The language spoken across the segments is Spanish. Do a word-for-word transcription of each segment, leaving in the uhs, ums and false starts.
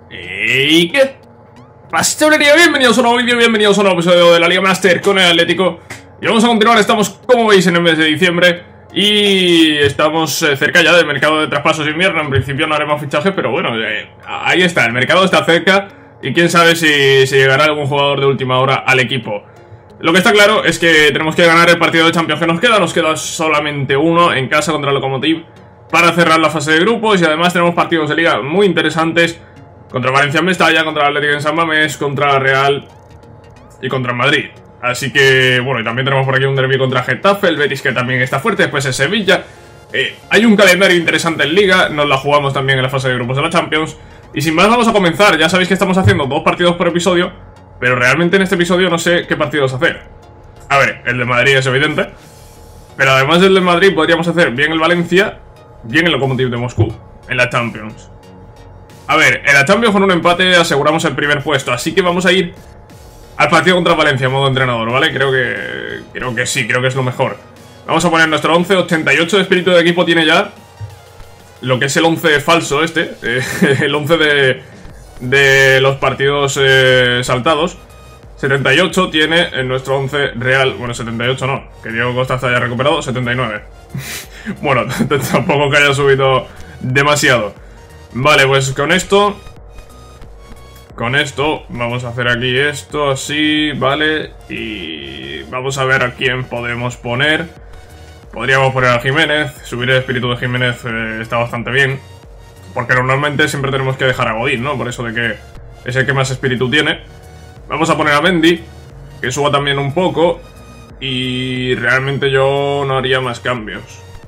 ¿Y qué pasa, chavalería? Bienvenidos a un nuevo vídeo, bienvenidos a un nuevo episodio de la Liga Master con el Atlético. Y vamos a continuar, estamos, como veis, en el mes de diciembre. Y estamos cerca ya del mercado de traspasos de invierno. En principio no haremos fichaje, pero bueno, eh, ahí está, el mercado está cerca. Y quién sabe si, si llegará algún jugador de última hora al equipo. Lo que está claro es que tenemos que ganar el partido de Champions que nos queda. Nos queda solamente uno en casa contra el Lokomotiv para cerrar la fase de grupos. Y además tenemos partidos de liga muy interesantes. Contra Valencia en Mestalla, contra el Atlético en San Mamés, contra la Real y contra el Madrid. Así que, bueno, y también tenemos por aquí un derbi contra Getafe, el Betis que también está fuerte, después es Sevilla. Eh, hay un calendario interesante en Liga, nos la jugamos también en la fase de grupos de la Champions. Y sin más vamos a comenzar, ya sabéis que estamos haciendo dos partidos por episodio, pero realmente en este episodio no sé qué partidos hacer. A ver, el de Madrid es evidente, pero además del de Madrid podríamos hacer bien el Valencia, bien el Lokomotiv de Moscú, en la Champions. A ver, en la Champions con un empate aseguramos el primer puesto, así que vamos a ir al partido contra Valencia en modo entrenador, ¿vale? Creo que creo que sí, creo que es lo mejor. Vamos a poner nuestro once, ochenta y ocho de espíritu de equipo tiene ya lo que es el once falso este, eh, el once de, de los partidos eh, saltados. setenta y ocho tiene en nuestro once real, bueno, setenta y ocho no, que Diego Costa está ya recuperado, setenta y nueve. Bueno, tampoco que haya subido demasiado. Vale, pues con esto Con esto vamos a hacer aquí esto así, vale. Y vamos a ver a quién podemos poner. Podríamos poner a Jiménez. Subir el espíritu de Jiménez eh, está bastante bien, porque normalmente siempre tenemos que dejar a Godín, ¿no? Por eso de que es el que más espíritu tiene. Vamos a poner a Mendy, que suba también un poco. Y realmente yo no haría más cambios.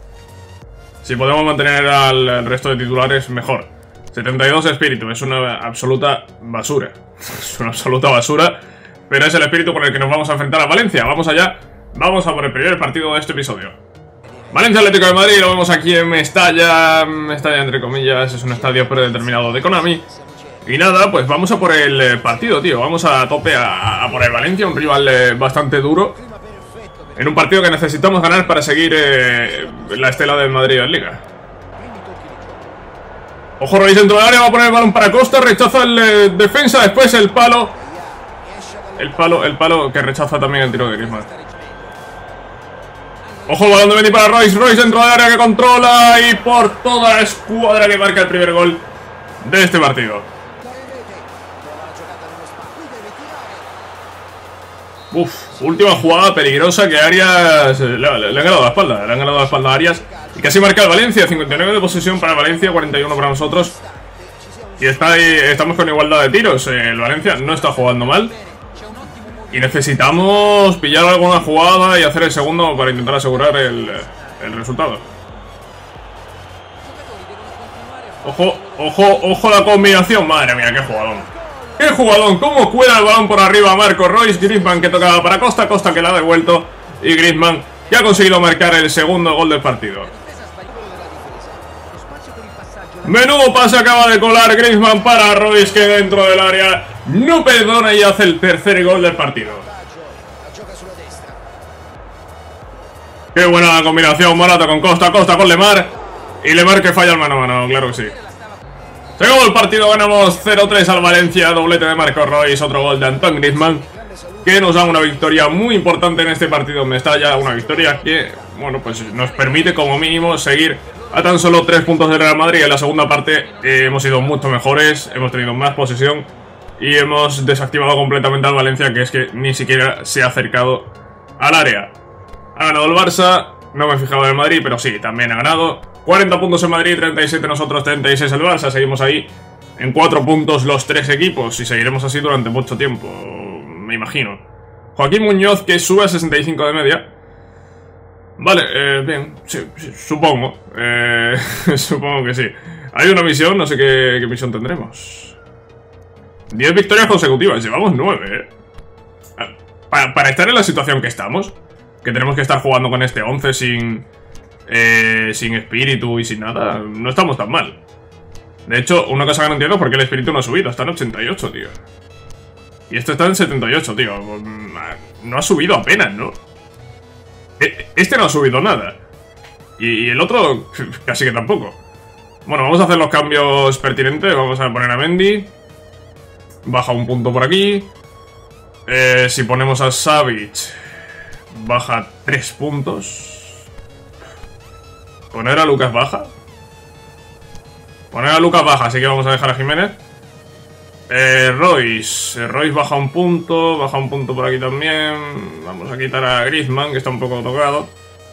Si podemos mantener al, al resto de titulares, mejor. setenta y dos espíritu, es una absoluta basura. Es una absoluta basura, pero es el espíritu con el que nos vamos a enfrentar a Valencia. Vamos allá, vamos a por el primer partido de este episodio. Valencia Atlético de Madrid, lo vemos aquí en Mestalla. Mestalla entre comillas, es un estadio predeterminado de Konami. Y nada, pues vamos a por el partido, tío. Vamos a tope a, a por el Valencia, un rival eh, bastante duro, en un partido que necesitamos ganar para seguir eh, la estela del Madrid en Liga. Ojo, Royce dentro del área, va a poner el balón para Costa, rechaza el eh, defensa, después el palo. El palo, el palo que rechaza también el tiro de Griezmann. Ojo, el balón de Mendy para Royce, Royce dentro del área que controla y por toda la escuadra que marca el primer gol de este partido. Uf, última jugada peligrosa que Arias le, le, le han ganado la espalda, le han ganado la espalda a Arias. Y casi marca el Valencia, cincuenta y nueve de posesión para Valencia, cuarenta y uno para nosotros. Y está ahí, estamos con igualdad de tiros. El Valencia no está jugando mal. Y necesitamos pillar alguna jugada y hacer el segundo para intentar asegurar el, el resultado. Ojo, ojo, ojo la combinación. Madre mía, qué jugadón. ¡Qué jugadón! ¿Cómo cuela el balón por arriba Marco Royce? Griezmann que tocaba para Costa, Costa que la ha devuelto. Y Griezmann que ha conseguido marcar el segundo gol del partido. Menudo pase acaba de colar Griezmann para Royce, que dentro del área no perdona y hace el tercer gol del partido. Qué buena la combinación, Morata con Costa, Costa con Lemar. Y Lemar que falla el mano a mano, claro que sí. Se acabó el partido, ganamos cero tres al Valencia, doblete de Marco Royce, otro gol de Antoine Griezmann, que nos da una victoria muy importante en este partido en Mestalla. Una victoria que, bueno, pues nos permite como mínimo seguir a tan solo tres puntos del Real Madrid. En la segunda parte eh, hemos sido mucho mejores, hemos tenido más posesión y hemos desactivado completamente al Valencia, que es que ni siquiera se ha acercado al área. Ha ganado el Barça, no me he fijado en el Madrid, pero sí, también ha ganado. cuarenta puntos en Madrid, treinta y siete nosotros, treinta y seis el Barça. Seguimos ahí en cuatro puntos los tres equipos y seguiremos así durante mucho tiempo, me imagino. Joaquín Muñoz que sube a sesenta y cinco de media. Vale, eh, bien, sí, sí, supongo, eh, supongo que sí. Hay una misión, no sé qué, qué misión tendremos. diez victorias consecutivas, llevamos nueve, eh. Para, para estar en la situación que estamos, que tenemos que estar jugando con este once sin, eh, sin espíritu y sin nada, no estamos tan mal. De hecho, una cosa que no entiendo es por qué el espíritu no ha subido, está en ochenta y ocho, tío. Y este está en setenta y ocho, tío. No ha subido apenas, ¿no? Este no ha subido nada. Y el otro casi que tampoco. Bueno, vamos a hacer los cambios pertinentes. Vamos a poner a Mendy. baja un punto por aquí. Eh, si ponemos a Savage, baja tres puntos. Poner a Lucas baja. Poner a Lucas baja, así que vamos a dejar a Jiménez. Eh, Royce. Royce baja un punto. Baja un punto por aquí también. Vamos a quitar a Griezmann, que está un poco tocado.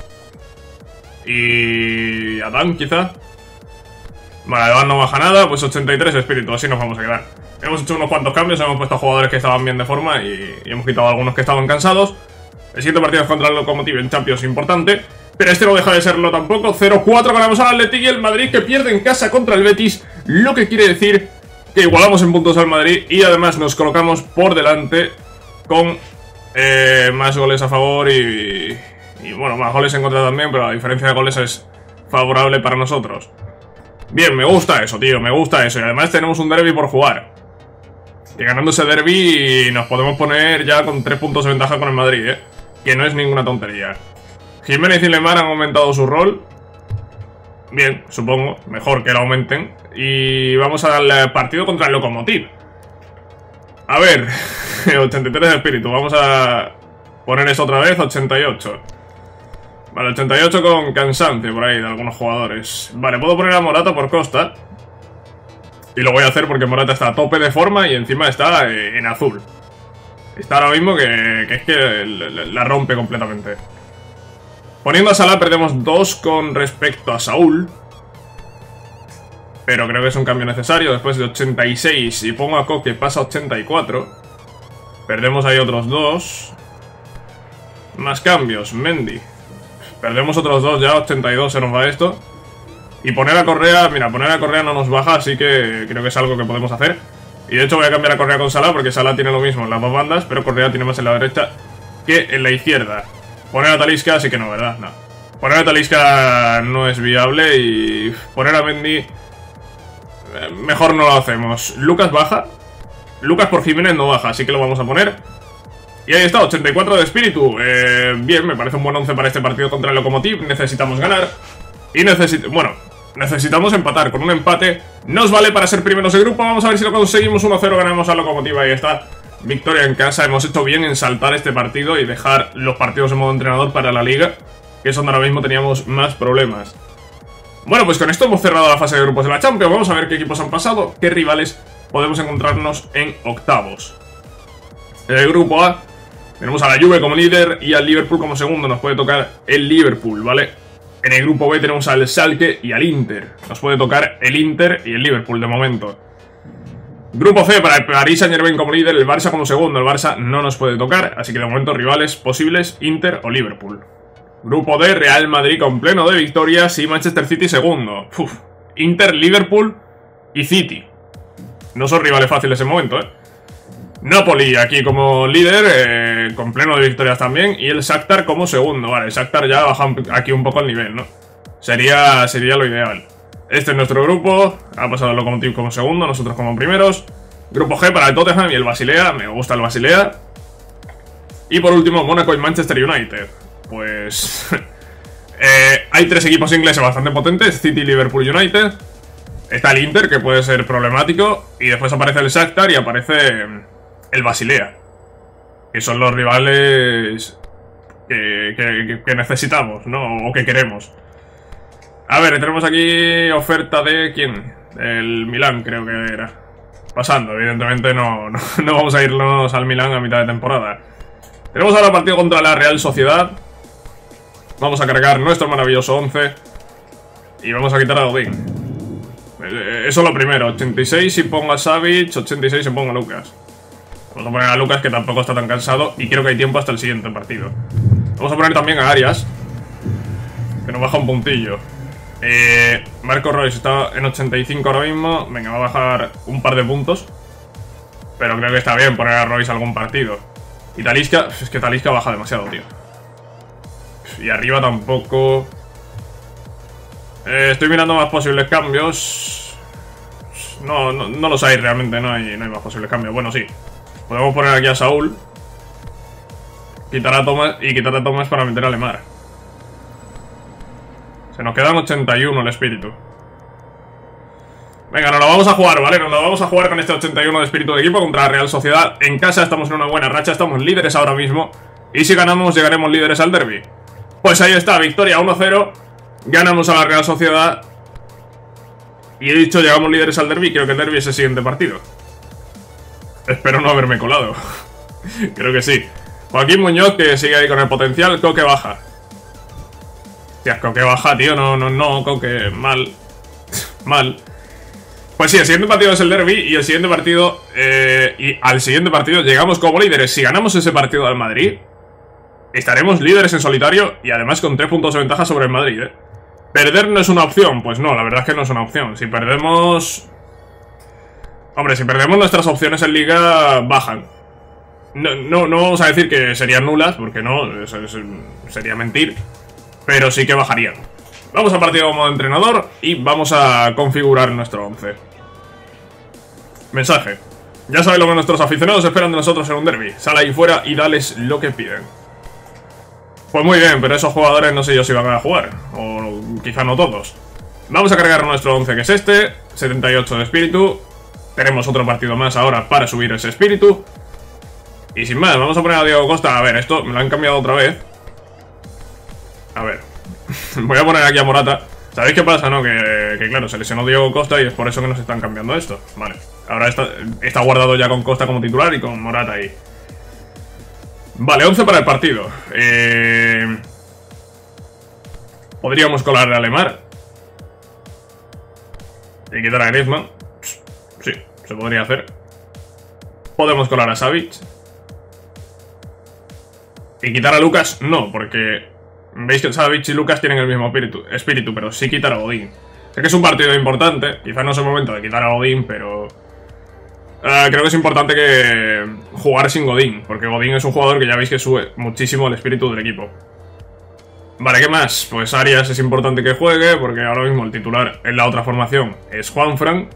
Y... Adán, quizá. Vale, Adán no baja nada. Pues ochenta y tres espíritu, así nos vamos a quedar. Hemos hecho unos cuantos cambios. Hemos puesto a jugadores que estaban bien de forma. Y, y hemos quitado a algunos que estaban cansados. El siguiente partido es contra el Lokomotiv en Champions, importante. Pero este no deja de serlo tampoco. cero cuatro ganamos al Athletic y el Madrid, que pierde en casa contra el Betis. Lo que quiere decir que igualamos en puntos al Madrid y además nos colocamos por delante con eh, más goles a favor y, y, bueno, más goles en contra también, pero la diferencia de goles es favorable para nosotros. Bien, me gusta eso, tío, me gusta eso. Y además tenemos un derbi por jugar. Y ganando ese derbi nos podemos poner ya con tres puntos de ventaja con el Madrid, ¿eh? Que no es ninguna tontería. Jiménez y Lemar han aumentado su rol. Bien, supongo, mejor que lo aumenten. Y vamos al partido contra el Lokomotiv. A ver, ochenta y tres de espíritu. Vamos a poner eso otra vez, ochenta y ocho. Vale, ochenta y ocho con cansancio por ahí de algunos jugadores. Vale, puedo poner a Morata por Costa. Y lo voy a hacer porque Morata está a tope de forma y encima está en azul. Está ahora mismo que, que es que la rompe completamente. Poniendo a Salah perdemos dos con respecto a Saúl. Pero creo que es un cambio necesario. Después de ochenta y seis y pongo a Koke, pasa a ochenta y cuatro. Perdemos ahí otros dos. Más cambios, Mendy. Perdemos otros dos ya, ochenta y dos se nos va esto. Y poner a Correa, mira, poner a Correa no nos baja, así que creo que es algo que podemos hacer. Y de hecho voy a cambiar a Correa con Salah porque Salah tiene lo mismo en las dos bandas, pero Correa tiene más en la derecha que en la izquierda. Poner a Talisca, así que no, ¿verdad? No. Poner a Talisca no es viable y poner a Mendy... Mejor no lo hacemos. Lucas baja. Lucas por Jiménez no baja, así que lo vamos a poner. Y ahí está, ochenta y cuatro de espíritu. Eh, bien, me parece un buen once para este partido contra el Lokomotiv. Necesitamos ganar. Y necesitamos... Bueno, necesitamos empatar. Con un empate nos vale para ser primeros de grupo. Vamos a ver si lo conseguimos. uno cero, ganamos al Lokomotiv. Ahí está. Victoria en casa. Hemos hecho bien en saltar este partido y dejar los partidos en modo entrenador para la liga, que es donde ahora mismo teníamos más problemas. Bueno, pues con esto hemos cerrado la fase de grupos de la Champions. Vamos a ver qué equipos han pasado, qué rivales podemos encontrarnos en octavos. En el grupo A tenemos a la Juve como líder y al Liverpool como segundo. Nos puede tocar el Liverpool, ¿vale? En el grupo B tenemos al Schalke y al Inter. Nos puede tocar el Inter y el Liverpool de momento. Grupo C para el Paris Saint-Germain como líder, el Barça como segundo. El Barça no nos puede tocar, así que de momento rivales posibles, Inter o Liverpool. Grupo D, Real Madrid con pleno de victorias y Manchester City segundo. Uf, Inter, Liverpool y City. No son rivales fáciles en momento, ¿eh? Napoli aquí como líder, eh, con pleno de victorias también. Y el Shakhtar como segundo. Vale, el Shakhtar ya baja aquí un poco el nivel, ¿no? Sería, sería lo ideal. Este es nuestro grupo. Ha pasado el Lokomotiv como segundo, nosotros como primeros. Grupo G para el Tottenham y el Basilea. Me gusta el Basilea. Y por último, Mónaco y Manchester United. Pues... eh, hay tres equipos ingleses bastante potentes. City, Liverpool y United. Está el Inter, que puede ser problemático. Y después aparece el Shakhtar y aparece el Basilea, que son los rivales que, que, que necesitamos, ¿no? O que queremos. A ver, tenemos aquí oferta de... ¿quién? El Milán, creo que era. Pasando, evidentemente no, no, no vamos a irnos al Milán a mitad de temporada. Tenemos ahora partido contra la Real Sociedad. Vamos a cargar nuestro maravilloso once. Y vamos a quitar a Godín. Eso es lo primero, ochenta y seis y pongo a Savic, ochenta y seis y pongo a Lucas. Vamos a poner a Lucas, que tampoco está tan cansado. Y creo que hay tiempo hasta el siguiente partido. Vamos a poner también a Arias, que nos baja un puntillo. eh, Marco Royce está en ochenta y cinco ahora mismo. Venga, va a bajar un par de puntos, pero creo que está bien poner a Royce algún partido. Y Talisca, es que Talisca baja demasiado, tío. Y arriba tampoco. eh, Estoy mirando más posibles cambios. No, no, no los hay realmente, no hay, no hay más posibles cambios. Bueno, sí, podemos poner aquí a Saúl, quitar a Thomas y quitar a Thomas para meter a Lemar. Se nos quedan ochenta y uno el espíritu. Venga, nos la vamos a jugar, ¿vale? Nos la vamos a jugar con este ochenta y uno de espíritu de equipo contra la Real Sociedad. En casa estamos en una buena racha, estamos líderes ahora mismo. Y si ganamos, llegaremos líderes al derbi. Pues ahí está, victoria uno cero. Ganamos a la Real Sociedad. Y he dicho, llegamos líderes al derbi. Creo que el derbi es el siguiente partido. Espero no haberme colado. Creo que sí. Joaquín Muñoz, que sigue ahí con el potencial. Coque baja. Hostia, Coque baja, tío. No, no, no, Coque. Mal. Mal. Pues sí, el siguiente partido es el derbi. Y el siguiente partido eh, Y al siguiente partido llegamos como líderes. Si ganamos ese partido al Madrid, estaremos líderes en solitario. Y además con tres puntos de ventaja sobre el Madrid, ¿eh? ¿Perder no es una opción? Pues no, la verdad es que no es una opción. Si perdemos... Hombre, si perdemos nuestras opciones en Liga bajan. No, no, no vamos a decir que serían nulas, porque no, eso, eso sería mentir. Pero sí que bajarían. Vamos a partido como entrenador y vamos a configurar nuestro once. Mensaje. Ya sabéis lo que nuestros aficionados esperan de nosotros en un derbi. Sal ahí fuera y dales lo que piden. Pues muy bien, pero esos jugadores no sé yo si van a jugar. O quizá no todos. Vamos a cargar nuestro once, que es este. setenta y ocho de espíritu. Tenemos otro partido más ahora para subir ese espíritu. Y sin más, vamos a poner a Diego Costa. A ver, esto me lo han cambiado otra vez. A ver. Voy a poner aquí a Morata. ¿Sabéis qué pasa, no? Que, que claro, se lesionó Diego Costa y es por eso que nos están cambiando esto. Vale. Ahora está, está guardado ya con Costa como titular y con Morata ahí. Vale, once para el partido. Eh... Podríamos colar a Lemar y quitar a Griezmann. Sí, se podría hacer. Podemos colar a Savic y quitar a Lucas, no, porque veis que Savic y Lucas tienen el mismo espíritu, espíritu pero sí quitar a Godín. Sé que es un partido importante, quizás no es el momento de quitar a Godín, pero uh, creo que es importante que jugar sin Godín, porque Godín es un jugador que ya veis que sube muchísimo el espíritu del equipo. Vale, ¿qué más? Pues Arias es importante que juegue, porque ahora mismo el titular en la otra formación es Juanfran.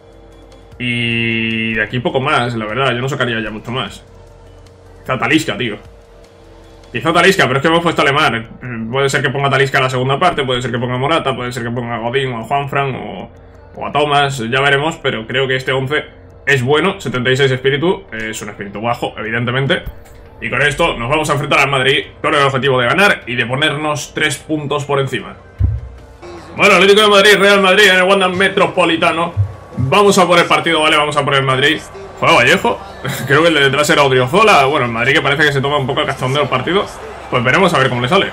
Y de aquí poco más, la verdad, yo no sacaría ya mucho más. Quizá Talisca, tío. Quizá Talisca, pero es que hemos puesto a Lemar. Puede ser que ponga Talisca en la segunda parte, puede ser que ponga Morata, puede ser que ponga a Godín o a Juanfran o, o a Thomas, ya veremos, pero creo que este once es bueno. setenta y seis espíritu, es un espíritu bajo, evidentemente. Y con esto nos vamos a enfrentar al Madrid con el objetivo de ganar y de ponernos tres puntos por encima. Bueno, Atlético de Madrid, Real Madrid en el Wanda Metropolitano. Vamos a por el partido, ¿vale? Vamos a por el Madrid. ¿Juega Vallejo? Creo que el de detrás era Odriozola. Bueno, el Madrid que parece que se toma un poco el cachondeo del partido. Pues veremos a ver cómo le sale.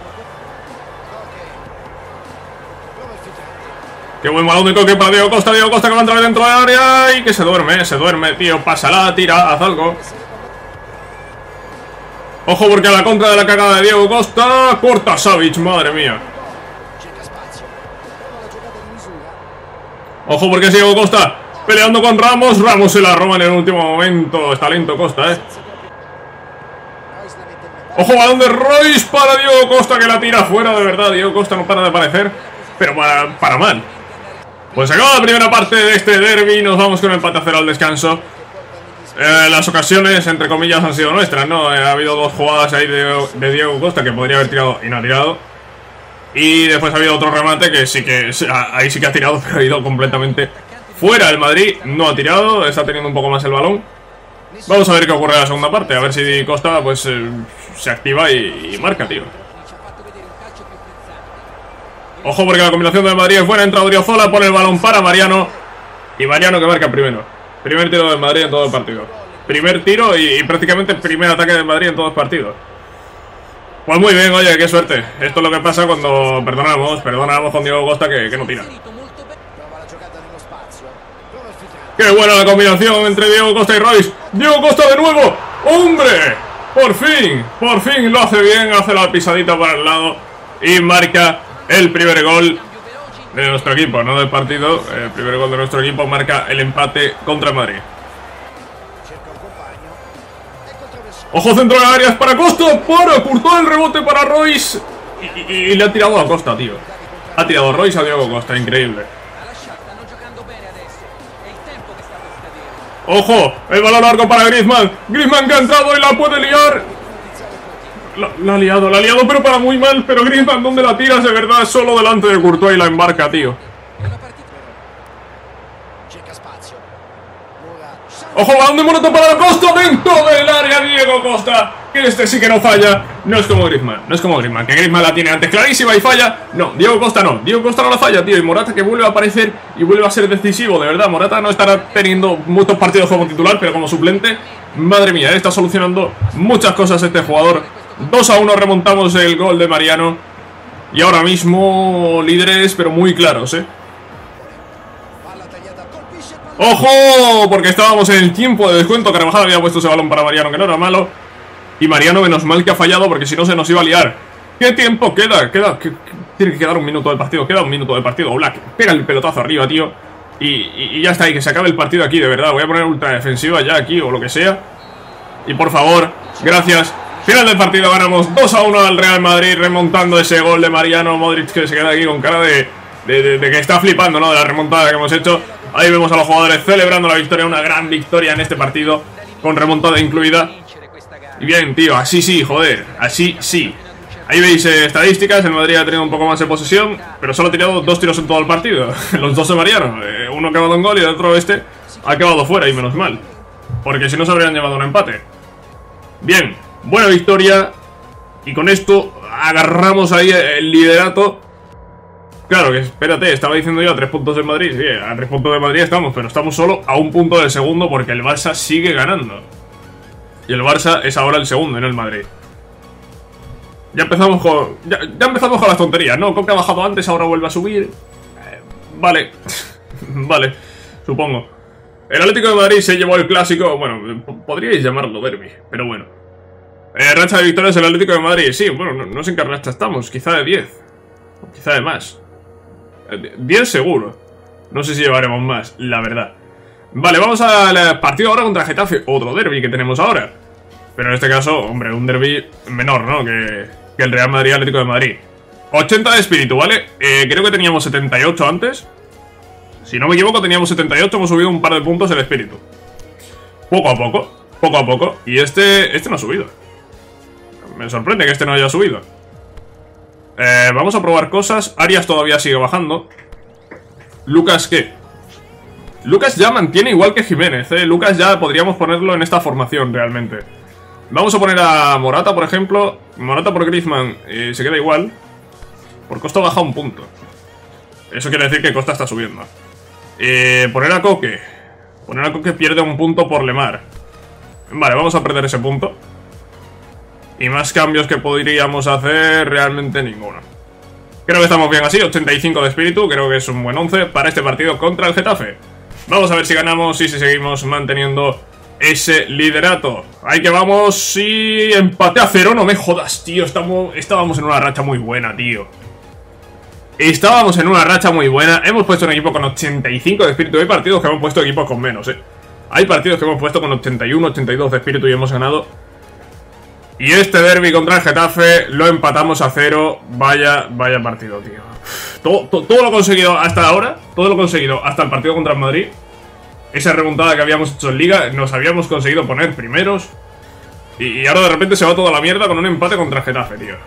Qué buen balón de Coque para Diego Costa. Diego Costa que va a entrar dentro del área y que se duerme, se duerme, tío. Pásala, tira, haz algo. Ojo porque a la contra de la cagada de Diego Costa corta Savic, madre mía. Ojo porque es Diego Costa peleando con Ramos. Ramos se la roba en el último momento. Está lento Costa, eh. Ojo, balón de Royce para Diego Costa que la tira fuera, de verdad. Diego Costa no para de aparecer, pero para, para mal. Pues acaba la primera parte de este derbi. Nos vamos con empate a cero al descanso. eh, Las ocasiones, entre comillas, han sido nuestras, ¿no? Eh, ha habido dos jugadas ahí de, de Diego Costa que podría haber tirado y no ha tirado. Y después ha habido otro remate que sí que ahí sí que ha tirado, pero ha ido completamente fuera. El Madrid no ha tirado, está teniendo un poco más el balón. Vamos a ver qué ocurre en la segunda parte, a ver si Costa pues eh, se activa y, y marca, tío. Ojo porque la combinación del Madrid es buena, entra Odriozola, pone el balón para Mariano. Y Mariano que marca primero. Primer tiro del Madrid en todo el partido. Primer tiro y, y prácticamente el primer ataque del Madrid en todo el partido. Pues muy bien, oye, qué suerte. Esto es lo que pasa cuando perdonamos, perdonamos con Diego Costa que, que no tira. Qué buena la combinación entre Diego Costa y Royce. Diego Costa de nuevo. ¡Hombre! Por fin, por fin lo hace bien, hace la pisadita para el lado y marca el primer gol de nuestro equipo, no del partido. El primer gol de nuestro equipo marca el empate contra el Madrid. Ojo, centro de Arias para Costa, para Courtois, el rebote para Royce y, y, y le ha tirado a Costa, tío. Ha tirado Royce a Diego Costa, increíble. Ojo, el balón largo para Griezmann. Griezmann que ha entrado y la puede liar. La, la ha liado, la ha liado, pero para muy mal. Pero Griezmann, ¿dónde la tiras? De verdad, solo delante de Courtois y la embarca, tío. ¡Ojo, balón de Morata para Costa! ¡Dentro del área, Diego Costa! Que este sí que no falla. No es como Griezmann, no es como Griezmann. Que Griezmann la tiene antes clarísima y falla. No, Diego Costa no. Diego Costa no la falla, tío. Y Morata que vuelve a aparecer y vuelve a ser decisivo. De verdad, Morata no estará teniendo muchos partidos como titular, pero como suplente, madre mía, está solucionando muchas cosas este jugador. dos a uno remontamos el gol de Mariano. Y ahora mismo líderes, pero muy claros, ¿eh? ¡Ojo! Porque estábamos en el tiempo de descuento. Carvajal había puesto ese balón para Mariano, que no era malo. Y Mariano, menos mal que ha fallado, porque si no se nos iba a liar. ¿Qué tiempo queda? Queda que, que, tiene que quedar un minuto de partido. Queda un minuto de partido. Black, pega el pelotazo arriba, tío. Y, y, y ya está, y que se acabe el partido aquí, de verdad. Voy a poner ultra defensiva ya aquí, o lo que sea. Y por favor, gracias. Final del partido, ganamos dos a uno al Real Madrid, remontando ese gol de Mariano. Modric, que se queda aquí con cara de, de, de, de que está flipando, ¿no? De la remontada que hemos hecho. Ahí vemos a los jugadores celebrando la victoria, una gran victoria en este partido, con remontada incluida. Y bien, tío, así sí, joder, así sí. Ahí veis eh, estadísticas, el Madrid ha tenido un poco más de posesión, pero solo ha tirado dos tiros en todo el partido. Los dos de Mariano, eh, uno ha acabado en gol y el otro este ha acabado fuera, y menos mal, porque si no se habrían llevado un empate. Bien, buena victoria, y con esto agarramos ahí el liderato. Claro, que espérate, estaba diciendo yo a tres puntos de Madrid. Sí, a tres puntos de Madrid estamos, pero estamos solo a un punto del segundo porque el Barça sigue ganando. Y el Barça es ahora el segundo, no el Madrid. Ya empezamos con... Ya, ya empezamos con las tonterías, ¿no? Coque ha bajado antes, ahora vuelve a subir. Eh, vale. Vale, supongo. El Atlético de Madrid se llevó el clásico... Bueno, podríais llamarlo derbi, pero bueno. Eh, racha de victorias el Atlético de Madrid. Sí, bueno, no, no sé en qué racha estamos. Quizá de diez. O quizá de más. diez seguro. No sé si llevaremos más, la verdad. Vale, vamos al partido ahora contra Getafe. Otro derbi que tenemos ahora. Pero en este caso, hombre, un derbi menor, ¿no? Que, que el Real Madrid Atlético de Madrid. ochenta de espíritu, ¿vale? Eh, creo que teníamos setenta y ocho antes. Si no me equivoco, teníamos setenta y ocho. Hemos subido un par de puntos el espíritu. Poco a poco, poco a poco. Y este, este no ha subido. Me sorprende que este no haya subido. Eh, vamos a probar cosas. Arias todavía sigue bajando. Lucas, ¿qué? Lucas ya mantiene igual que Jiménez, ¿eh? Lucas ya podríamos ponerlo en esta formación realmente. Vamos a poner a Morata, por ejemplo. Morata por Griezmann eh, se queda igual. Por Costa baja un punto. Eso quiere decir que Costa está subiendo. eh, Poner a Coque. Poner a Coque pierde un punto por Lemar. Vale, vamos a perder ese punto. Y más cambios que podríamos hacer, realmente ninguno. Creo que estamos bien así, ochenta y cinco de espíritu. Creo que es un buen once para este partido contra el Getafe. Vamos a ver si ganamos y si seguimos manteniendo ese liderato. Ahí que vamos y empate a cero. No me jodas, tío. Estamos, estábamos en una racha muy buena, tío. Estábamos en una racha muy buena. Hemos puesto un equipo con ochenta y cinco de espíritu. Hay partidos que hemos puesto equipos con menos, eh. Hay partidos que hemos puesto con ochenta y uno, ochenta y dos de espíritu y hemos ganado. Y este derbi contra el Getafe lo empatamos a cero. Vaya, vaya partido, tío. Todo, todo, todo lo conseguido hasta ahora, todo lo conseguido hasta el partido contra el Madrid. Esa remontada que habíamos hecho en Liga, nos habíamos conseguido poner primeros. Y, y ahora de repente se va toda la mierda con un empate contra el Getafe, tío.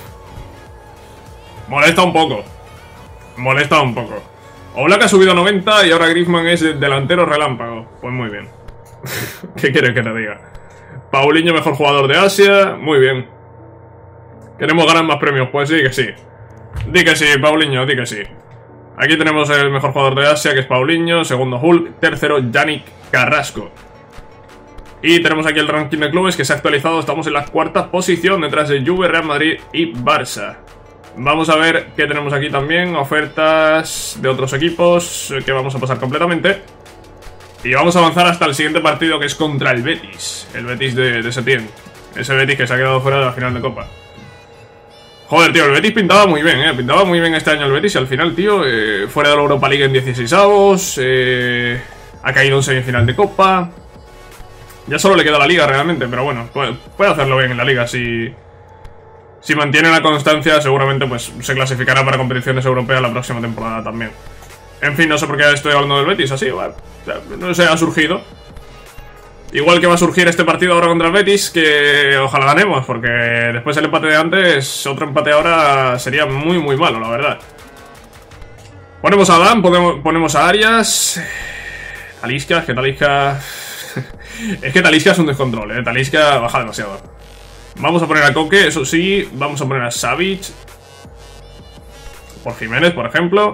Molesta un poco. Molesta un poco. Oblak ha subido a noventa y ahora Griezmann es delantero relámpago. Pues muy bien. ¿Qué quieres que te diga? Paulinho, mejor jugador de Asia. Muy bien. ¿Queremos ganar más premios? Pues sí que sí. Di que sí, Paulinho, di que sí. Aquí tenemos el mejor jugador de Asia, que es Paulinho. Segundo, Hulk. Tercero, Yannick Carrasco. Y tenemos aquí el ranking de clubes que se ha actualizado. Estamos en la cuarta posición, detrás de Juve, Real Madrid y Barça. Vamos a ver qué tenemos aquí también. Ofertas de otros equipos que vamos a pasar completamente. Y vamos a avanzar hasta el siguiente partido, que es contra el Betis. El Betis de, de Setién. Ese Betis que se ha quedado fuera de la final de Copa. Joder, tío, el Betis pintaba muy bien, eh. Pintaba muy bien este año el Betis. Y al final, tío, eh, fuera de la Europa League en dieciseisavos. Eh, ha caído en semifinal de Copa. Ya solo le queda la Liga realmente. Pero bueno, puede, puede hacerlo bien en la Liga. Si, si mantiene la constancia, seguramente pues se clasificará para competiciones europeas la próxima temporada también. En fin, no sé por qué estoy hablando del Betis así, bueno, no sé, ha surgido. Igual que va a surgir este partido ahora contra el Betis, que ojalá ganemos, porque después del empate de antes, otro empate ahora sería muy muy malo, la verdad. Ponemos a Adán, ponemos, ponemos a Arias. Talisca, es que Talisca... es que Talisca es un descontrol, eh. Talisca baja demasiado. Vamos a poner a Coque, eso sí. Vamos a poner a Savage por Jiménez, por ejemplo.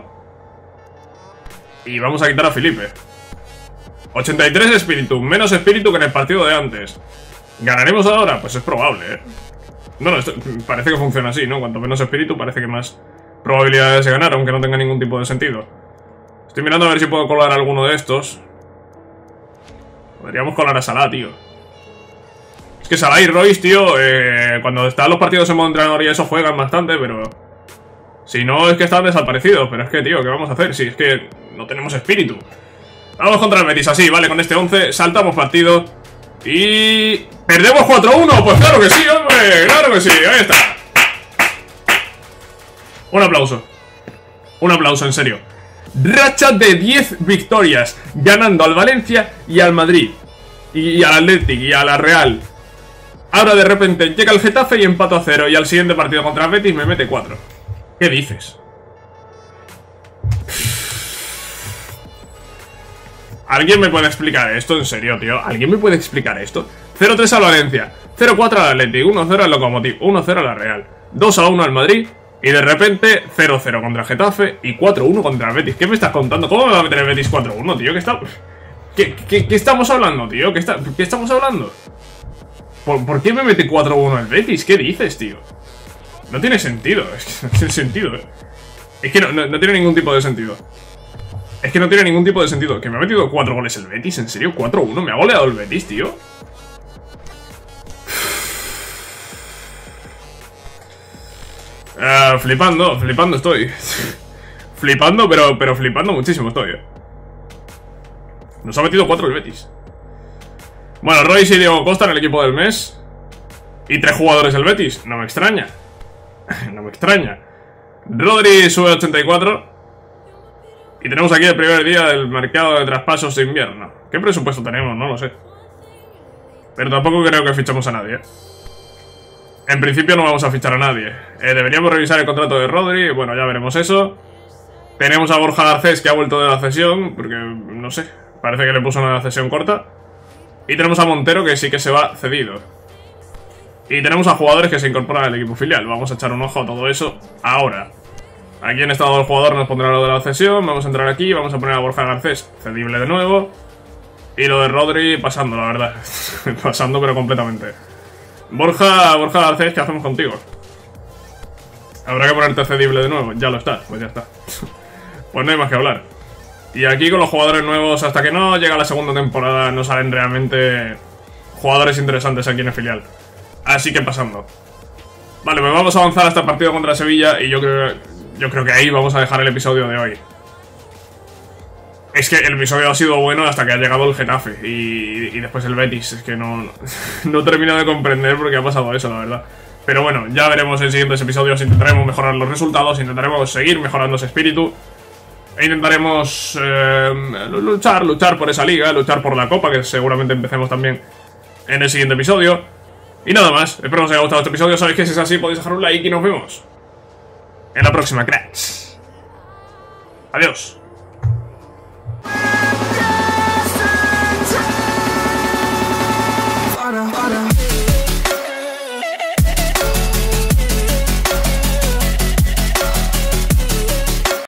Y vamos a quitar a Felipe. ochenta y tres espíritu, menos espíritu que en el partido de antes. ¿Ganaremos ahora? Pues es probable, ¿eh? No, no, esto parece que funciona así, ¿no? Cuanto menos espíritu parece que más probabilidades de ganar, aunque no tenga ningún tipo de sentido. Estoy mirando a ver si puedo colar alguno de estos. Podríamos colar a Salah, tío. Es que Salah y Royce, tío, eh, cuando están los partidos en modo entrenador y eso juegan bastante, pero... si no, es que están desaparecidos. Pero es que, tío, ¿qué vamos a hacer? Si es que no tenemos espíritu. Vamos contra el Betis, así, vale, con este once saltamos partido. Y... ¿perdemos cuatro uno? Pues claro que sí, hombre, claro que sí, ahí está. Un aplauso. Un aplauso, en serio. Racha de diez victorias, ganando al Valencia y al Madrid. Y al Athletic y a la Real. Ahora de repente llega el Getafe y empato a cero. Y al siguiente partido contra el Betis me mete cuatro. ¿Qué dices? ¿Alguien me puede explicar esto? En serio, tío. ¿Alguien me puede explicar esto? cero tres al Valencia, cero cuatro al Athletic, uno cero al Lokomotiv, uno cero a la Real, dos a uno al Madrid. Y de repente cero cero contra el Getafe y cuatro uno contra el Betis. ¿Qué me estás contando? ¿Cómo me va a meter el Betis cuatro uno, tío? ¿Qué, está... ¿Qué, qué, qué estamos hablando, tío? ¿Qué, está... ¿Qué estamos hablando? ¿Por, ¿Por qué me mete cuatro uno el Betis? ¿Qué dices, tío? No tiene sentido. Es que no tiene sentido, eh. Es que no, no, no tiene ningún tipo de sentido. Es que no tiene ningún tipo de sentido. ¿Que me ha metido cuatro goles el Betis? ¿En serio? ¿cuatro uno? ¿Me ha goleado el Betis, tío? Uh, flipando, flipando estoy. Flipando, pero, pero flipando muchísimo estoy, eh. Nos ha metido cuatro el Betis. Bueno, Royce y Diego Costa en el equipo del mes. Y tres jugadores el Betis, no me extraña. No me extraña. Rodri sube a ochenta y cuatro. Y tenemos aquí el primer día del mercado de traspasos de invierno. ¿Qué presupuesto tenemos? No lo sé. Pero tampoco creo que fichemos a nadie. En principio no vamos a fichar a nadie. eh, Deberíamos revisar el contrato de Rodri. Bueno, ya veremos eso. Tenemos a Borja Garcés, que ha vuelto de la cesión, porque, no sé, parece que le puso una cesión corta. Y tenemos a Montero, que sí que se va cedido. Y tenemos a jugadores que se incorporan al equipo filial. Vamos a echar un ojo a todo eso ahora. Aquí en estado del jugador nos pondrá lo de la cesión. Vamos a entrar aquí, vamos a poner a Borja Garcés cedible de nuevo. Y lo de Rodri pasando, la verdad. Pasando, pero completamente. Borja, Borja Garcés, ¿qué hacemos contigo? Habrá que ponerte cedible de nuevo. Ya lo está, pues ya está. Pues no hay más que hablar. Y aquí con los jugadores nuevos, hasta que no llega la segunda temporada, no salen realmente jugadores interesantes aquí en el filial. Así que pasando. Vale, pues vamos a avanzar hasta el partido contra Sevilla. Y yo creo, yo creo que ahí vamos a dejar el episodio de hoy. Es que el episodio ha sido bueno hasta que ha llegado el Getafe y, y después el Betis. Es que no, no, no termino de comprender por qué ha pasado eso, la verdad. Pero bueno, ya veremos en siguientes episodios. Intentaremos mejorar los resultados, intentaremos seguir mejorando ese espíritu. E intentaremos eh, luchar, luchar por esa liga, luchar por la copa, que seguramente empecemos también en el siguiente episodio. Y nada más, espero que os haya gustado este episodio. Sabéis que si es así podéis dejar un like y nos vemos en la próxima, cracks. Adiós.